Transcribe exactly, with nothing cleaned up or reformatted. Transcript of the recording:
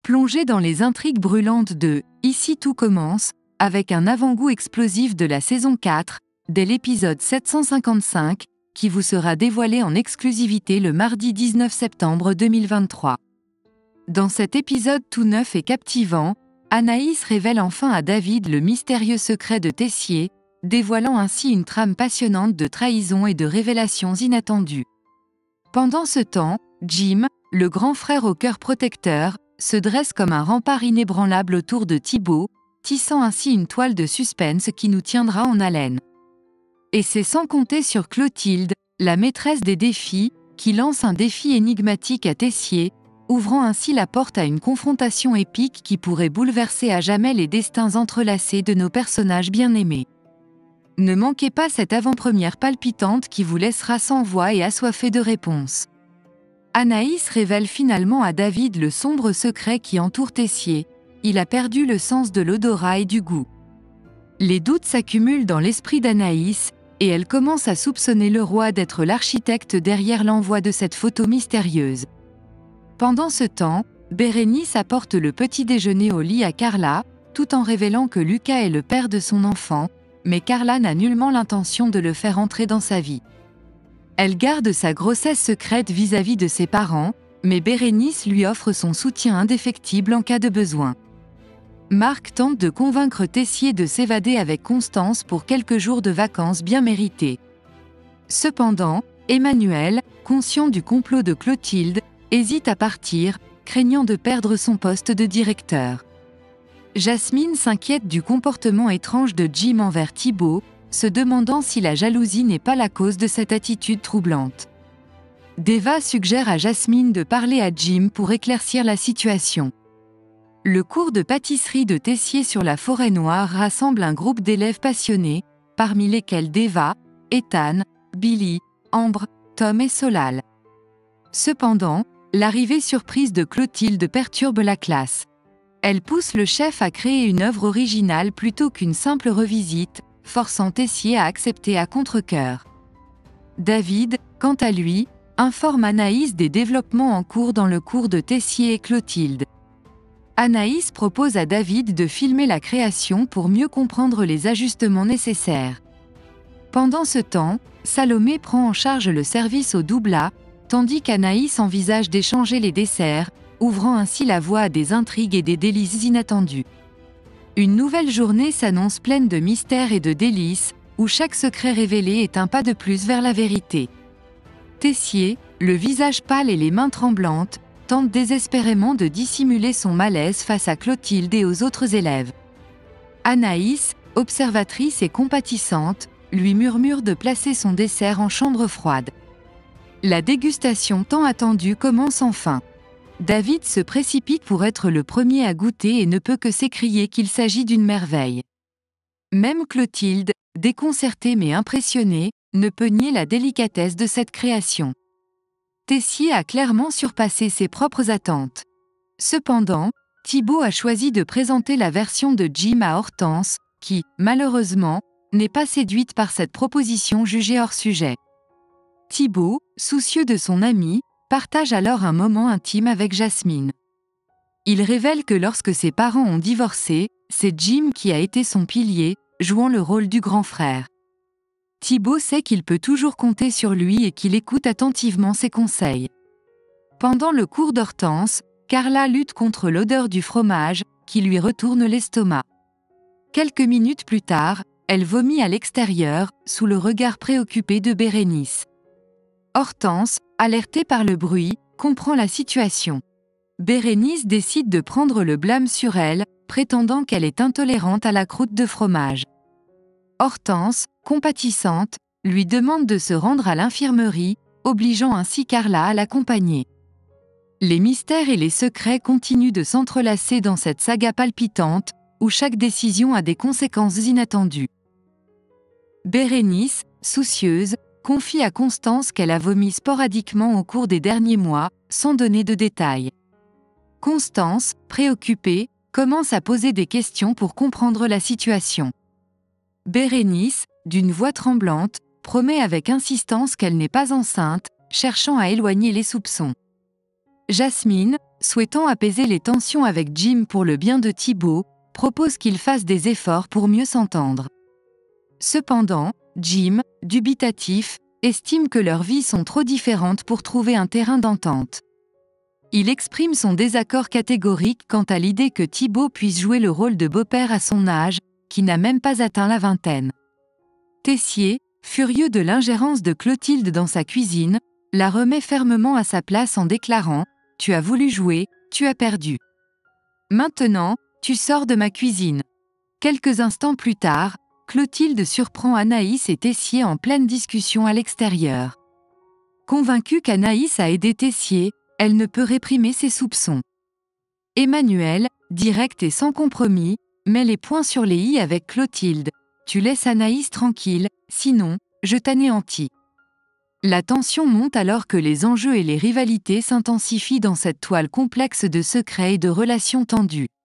Plongez dans les intrigues brûlantes de « Ici tout commence » avec un avant-goût explosif de la saison quatre, dès l'épisode sept cent cinquante-cinq, qui vous sera dévoilé en exclusivité le mardi dix-neuf septembre deux mille vingt-trois. Dans cet épisode tout neuf et captivant, Anaïs révèle enfin à David le mystérieux secret de Tessier, dévoilant ainsi une trame passionnante de trahison et de révélations inattendues. Pendant ce temps, Jim, le grand frère au cœur protecteur, se dresse comme un rempart inébranlable autour de Thibault, tissant ainsi une toile de suspense qui nous tiendra en haleine. Et c'est sans compter sur Clotilde, la maîtresse des défis, qui lance un défi énigmatique à Tessier, ouvrant ainsi la porte à une confrontation épique qui pourrait bouleverser à jamais les destins entrelacés de nos personnages bien-aimés. Ne manquez pas cette avant-première palpitante qui vous laissera sans voix et assoiffé de réponses. Anaïs révèle finalement à David le sombre secret qui entoure Tessier. Il a perdu le sens de l'odorat et du goût. Les doutes s'accumulent dans l'esprit d'Anaïs, et elle commence à soupçonner le roi d'être l'architecte derrière l'envoi de cette photo mystérieuse. Pendant ce temps, Bérénice apporte le petit déjeuner au lit à Carla, tout en révélant que Lucas est le père de son enfant, mais Carla n'a nullement l'intention de le faire entrer dans sa vie. Elle garde sa grossesse secrète vis-à-vis de ses parents, mais Bérénice lui offre son soutien indéfectible en cas de besoin. Marc tente de convaincre Tessier de s'évader avec Constance pour quelques jours de vacances bien méritées. Cependant, Emmanuel, conscient du complot de Clotilde, hésite à partir, craignant de perdre son poste de directeur. Jasmine s'inquiète du comportement étrange de Jim envers Thibault, se demandant si la jalousie n'est pas la cause de cette attitude troublante. Deva suggère à Jasmine de parler à Jim pour éclaircir la situation. Le cours de pâtisserie de Tessier sur la forêt noire rassemble un groupe d'élèves passionnés, parmi lesquels Deva, Ethan, Billy, Ambre, Tom et Solal. Cependant, l'arrivée surprise de Clotilde perturbe la classe. Elle pousse le chef à créer une œuvre originale plutôt qu'une simple revisite, forçant Tessier à accepter à contre-cœur. David, quant à lui, informe Anaïs des développements en cours dans le cours de Tessier et Clotilde. Anaïs propose à David de filmer la création pour mieux comprendre les ajustements nécessaires. Pendant ce temps, Salomé prend en charge le service au doublat, tandis qu'Anaïs envisage d'échanger les desserts, ouvrant ainsi la voie à des intrigues et des délices inattendus. Une nouvelle journée s'annonce pleine de mystères et de délices, où chaque secret révélé est un pas de plus vers la vérité. Tessier, le visage pâle et les mains tremblantes, tente désespérément de dissimuler son malaise face à Clotilde et aux autres élèves. Anaïs, observatrice et compatissante, lui murmure de placer son dessert en chambre froide. La dégustation tant attendue commence enfin. David se précipite pour être le premier à goûter et ne peut que s'écrier qu'il s'agit d'une merveille. Même Clotilde, déconcertée mais impressionnée, ne peut nier la délicatesse de cette création. Tessier a clairement surpassé ses propres attentes. Cependant, Thibault a choisi de présenter la version de Jim à Hortense, qui, malheureusement, n'est pas séduite par cette proposition jugée hors sujet. Thibault, soucieux de son ami, partage alors un moment intime avec Jasmine. Il révèle que lorsque ses parents ont divorcé, c'est Jim qui a été son pilier, jouant le rôle du grand frère. Thibault sait qu'il peut toujours compter sur lui et qu'il écoute attentivement ses conseils. Pendant le cours d'Hortense, Carla lutte contre l'odeur du fromage, qui lui retourne l'estomac. Quelques minutes plus tard, elle vomit à l'extérieur, sous le regard préoccupé de Bérénice. Hortense, alertée par le bruit, comprend la situation. Bérénice décide de prendre le blâme sur elle, prétendant qu'elle est intolérante à la croûte de fromage. Hortense, compatissante, lui demande de se rendre à l'infirmerie, obligeant ainsi Carla à l'accompagner. Les mystères et les secrets continuent de s'entrelacer dans cette saga palpitante, où chaque décision a des conséquences inattendues. Bérénice, soucieuse, confie à Constance qu'elle a vomi sporadiquement au cours des derniers mois, sans donner de détails. Constance, préoccupée, commence à poser des questions pour comprendre la situation. Bérénice, d'une voix tremblante, promet avec insistance qu'elle n'est pas enceinte, cherchant à éloigner les soupçons. Jasmine, souhaitant apaiser les tensions avec Jim pour le bien de Thibaut, propose qu'ils fassent des efforts pour mieux s'entendre. Cependant, Jim, dubitatif, estime que leurs vies sont trop différentes pour trouver un terrain d'entente. Il exprime son désaccord catégorique quant à l'idée que Thibaut puisse jouer le rôle de beau-père à son âge, qui n'a même pas atteint la vingtaine. Tessier, furieux de l'ingérence de Clotilde dans sa cuisine, la remet fermement à sa place en déclarant « Tu as voulu jouer, tu as perdu. Maintenant, tu sors de ma cuisine. » Quelques instants plus tard, Clotilde surprend Anaïs et Tessier en pleine discussion à l'extérieur. Convaincue qu'Anaïs a aidé Tessier, elle ne peut réprimer ses soupçons. Emmanuel, direct et sans compromis, met les points sur les i avec Clotilde. « Tu laisses Anaïs tranquille, sinon, je t'anéantis. » La tension monte alors que les enjeux et les rivalités s'intensifient dans cette toile complexe de secrets et de relations tendues.